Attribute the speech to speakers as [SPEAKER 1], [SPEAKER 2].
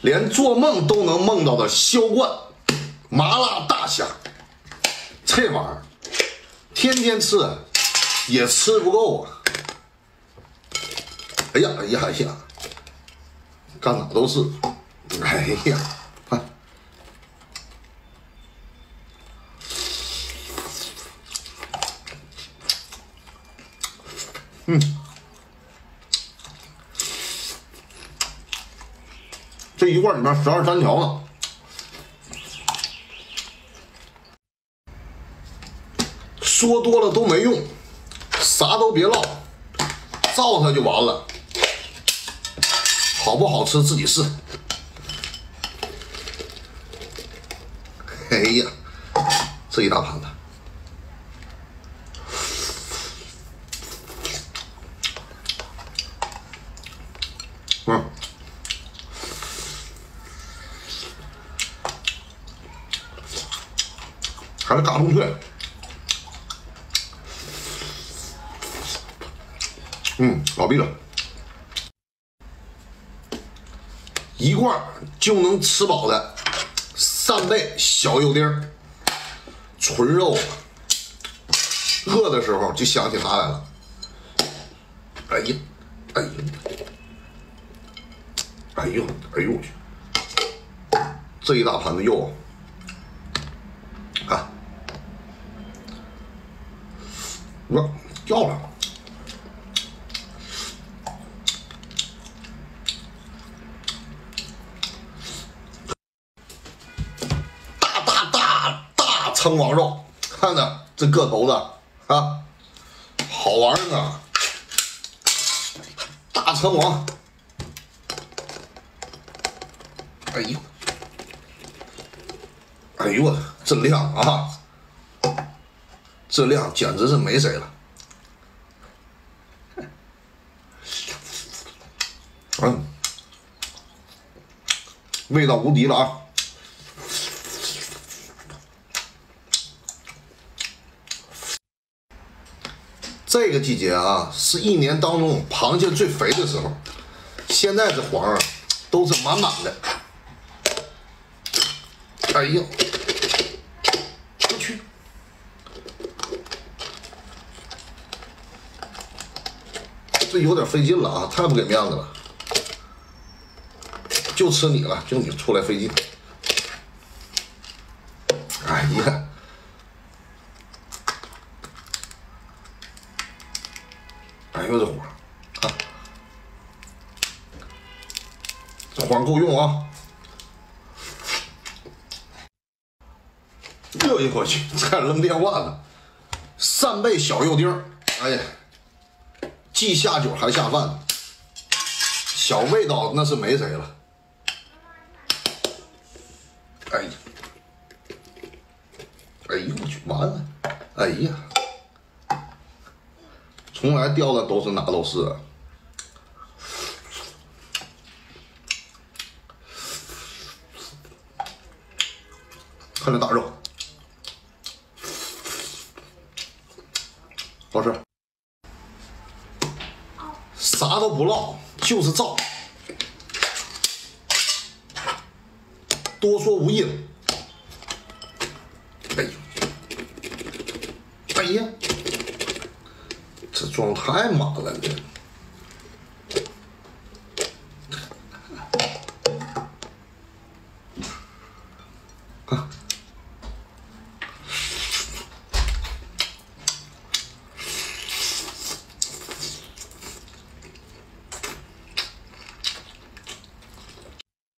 [SPEAKER 1] 连做梦都能梦到的销冠麻辣大虾，这玩意儿天天吃也吃不够啊！哎呀哎呀哎呀，干哪都是！哎呀，看，这一罐里面12、13条呢。说多了都没用，啥都别唠，照它就完了。好不好吃自己试。哎呀，这一大盘子，还是嘎嘣脆。老毕了，一罐就能吃饱的3倍小油丁，纯肉，饿的时候就想起它来了。哎呀，哎呀，哎呦，哎呦我去！这一大盘子肉啊，我掉了。称王肉，看着这个头的啊，好玩儿啊！大称王，哎呦，哎呦我这量啊，这量简直是没谁了。味道无敌了啊！这个季节啊，是一年当中螃蟹最肥的时候。现在这黄啊，都是满满的。哎呦，我去！这有点费劲了啊，太不给面子了。就吃你了，就你出来费劲。哎呀！哎呦这火，啊，这火够用啊！哎呦我去，差点扔电话了。3倍小肉丁，哎呀，既下酒还下饭，小味道那是没谁了。哎呀，哎呦我去，完了！哎呀！从来掉的都是哪都是啊！看这大肉，好吃，啥都不唠，就是造，多说无益了。哎呦，哎呀！这装太满了，这看